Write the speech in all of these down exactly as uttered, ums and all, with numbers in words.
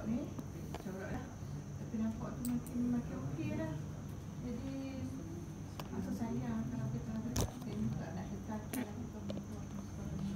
ni, corak lah. Tapi nampak tu makin makin okey lah. Jadi masa sayang kalau kita kita tak nak letakkan kita mentua sekolah ni.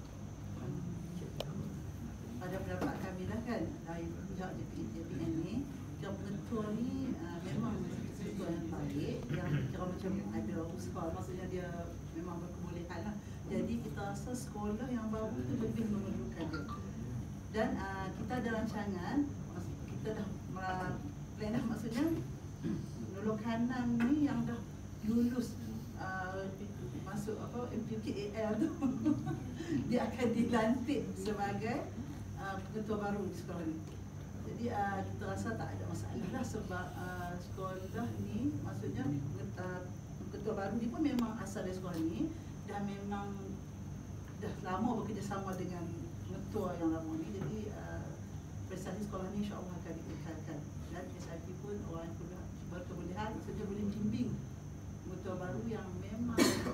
Pada pendapat kami lah kan, dari pihak J P N ni, pihak pengetua ni uh, memang pengetua yang baik, yang kira macam ada usaha, maksudnya dia memang berkebolehan lah. Jadi kita rasa sekolah yang baru tu lebih memerlukan dia. Dan uh, kita ada rancangan, kita dah uh, plan dah, maksudnya Nurul Kanan ni yang dah lulus uh, masuk apa M P K A L tu dia akan dilantik sebagai uh, ketua baru di sekolah ni. Jadi uh, kita rasa tak ada masalah lah sebab uh, sekolah ni, maksudnya uh, ketua baru ni pun memang asal dari sekolah ni dan memang dah lama bekerjasama dengan ketua yang lama ni. Jadi uh, prestasi sekolah ni insya-Allah akan dikekalkan dan S I P pun orang yang sudah berkebolehan maksudnya boleh membimbing ketua baru yang memang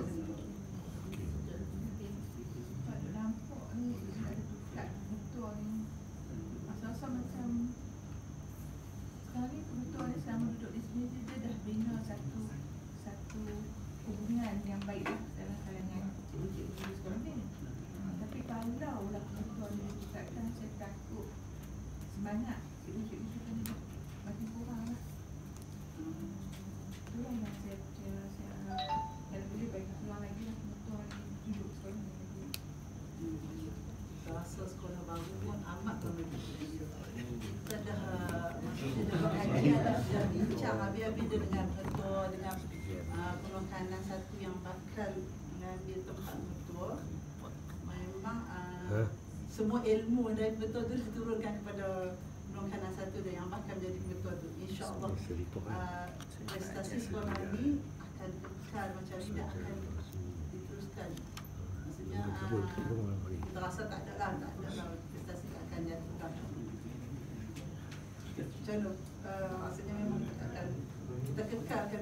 Ada nampak ni ada dekat ketua ni. Asal-asal macam sekarang ni ketua ni selama duduk di sini dia dah bina satu satu hubungan yang baik lah dalam kalangan cikgu-cikgu di sekolah ni. Tapi kalau lah ketua ni didekatkan, saya takut semangat cikgu-cikgu kita ni makin kurang lah. Itulah yang saya saya saya dan boleh bagi peluang lagi lah ketua ni duduk sekolah ni lagi. rasa sekolah baru pun amat memerlukan. Kita dah maksudnya dah berkajian, dah bincang habis-habis dengan ketua, dengan uh, penekanan satu yang bakal mengambil tempat ketua. Memang uh, semua ilmu dari ketua tu diturunkan kepada penekanan satu dan yang bakal menjadi ketua tu. InsyaAllah uh, prestasi sekolah ni akan kekal macam ni dan akan diteruskan. Maksudnya uh, kita rasa tak ada lah, tak ada lah prestasi akan jadi macam mana? Uh, maksudnya memang akan kita kekalkan.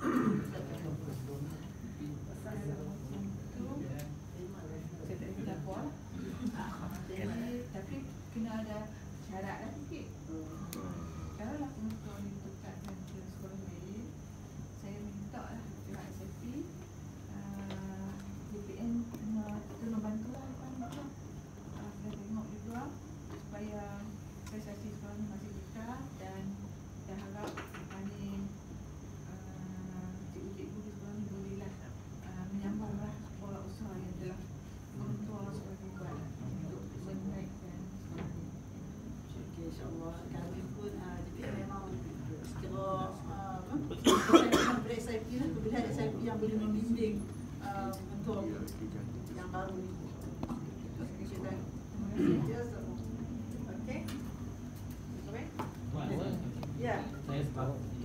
Tapi kena ada syarat lah sikit. Kalau lah pengetua ni ditetapkan ke sekolah lain, saya minta lah pihak S I P, J P N kena kena bantu lah depan-depan. Kita tengok juga supaya prestasi sekolah ni masih kekal dan kita harap lepas ni cikgu-cikgu di sekolah ni bolehlah menyambung lah pola usaha yang telah pengetua sekolah ni buat untuk menaikkan sekolah ni. Okay, insyaAllah kami pun uh, J P N memang sekira S I P lah, kemudian S I P yang boleh membimbing uh, untuk yang baru ni. Okay. Okay. Ya. Saya sebab